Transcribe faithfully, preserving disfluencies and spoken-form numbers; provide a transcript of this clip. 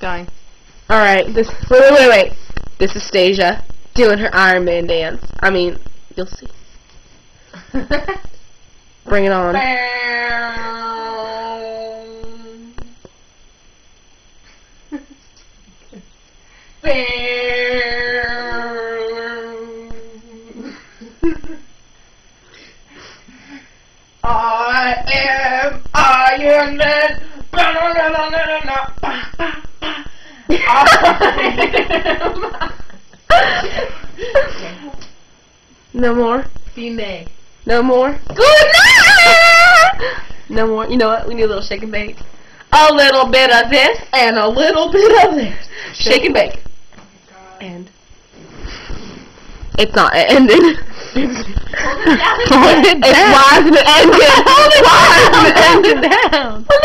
Going. Alright, this wait wait wait wait. This is Stasia doing her Iron Man dance. I mean, you'll see. Bring it on. I am Iron Man. No more. Female. No more. Good night. No more. You know what? We need a little shake and bake. A little bit of this and a little bit of this. Shake and bake. And it's not ended. It's Hold it down. Why isn't it ended? Why isn't it ended? Down.